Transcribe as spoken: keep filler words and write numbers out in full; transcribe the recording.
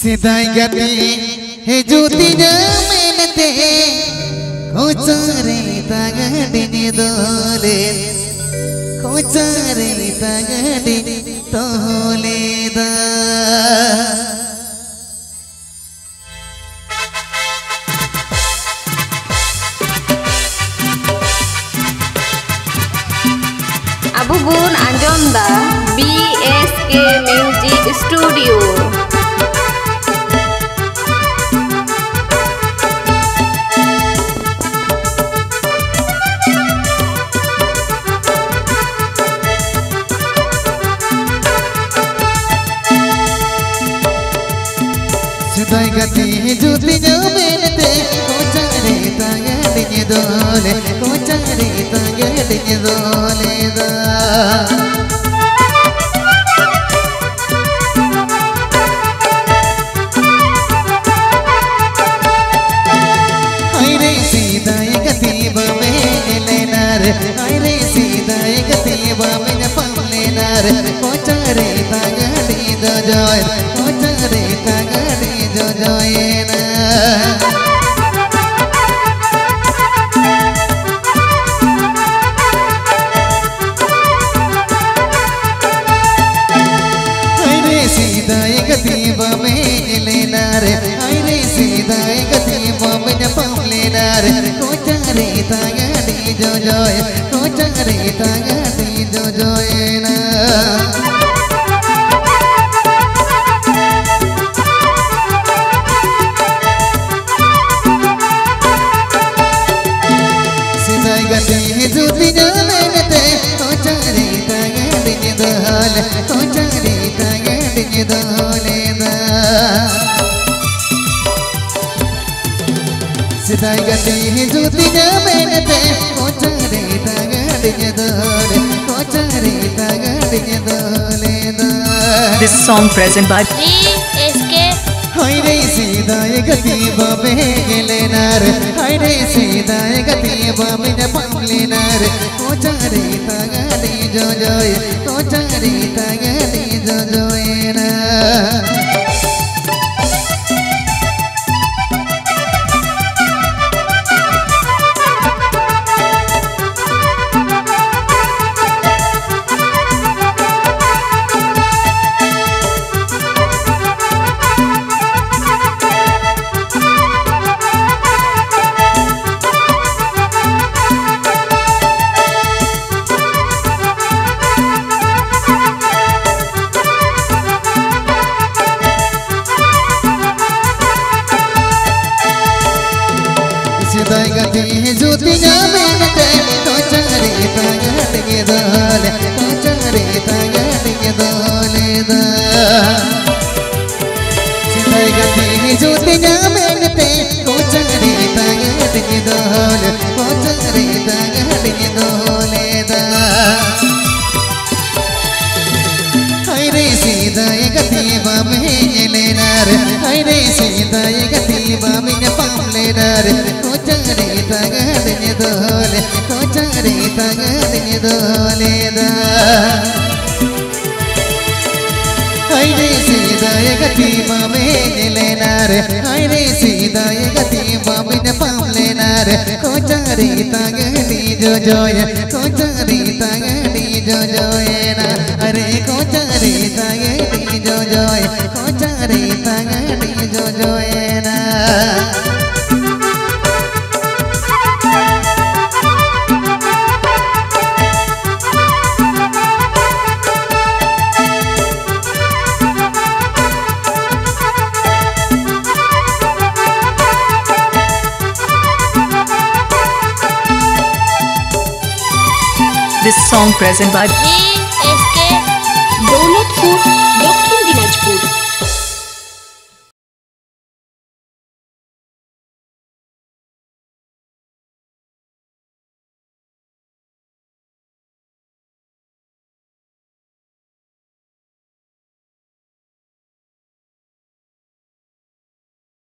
Sidai gati hejuti jamenete Kocare tagadini dole Kocare tagadini toleda Abu Bun anjom da B S K Music Studio. Sidai gati hejuti jamenete Kocare tagadini dole Kocare tagadini dole da Aire sidai gati bamelenar Aire sidai gati bamenya pamlenar Kocare tagadini dojoy Kocare tagadini dojoyena Katiba melenar, aire sidai katiba menya pamlenar. Kocare tagadi jojoy, kocare tagadi jojoyena. Sidai gati hejuti jamenete, kocare tagadi jodol, kocare tagadi jodol. Sidai gati hejuti jamenete Kocare tagadini dole Kocare tagadini dole da This song present by B S K. Aire sidai gati bamelenar Aire sidai gati bamenya pamlenar Kocare tagadi jojoy Kocare tagadi jojoyena Sidai gati hejuti jamenete Kocare tagadini dole Kocare tagadini dole da Sidai gati hejuti jamenete Kocare tagadini dole Kocare tagadini dole da Aire sidai gati bamelenar Aire sidai gati bamenya pamlenar Kocare tagadini dole Kocare tagadini dole da Aire sidai gati bamelenar Aire sidai gati bamenya pamlenar Kocare tagadini jojoy Kocare tagadini jojoyena Are kocare tagadini jojoy Kocare tagadini jojoyena This song present by B S K. Donut Food.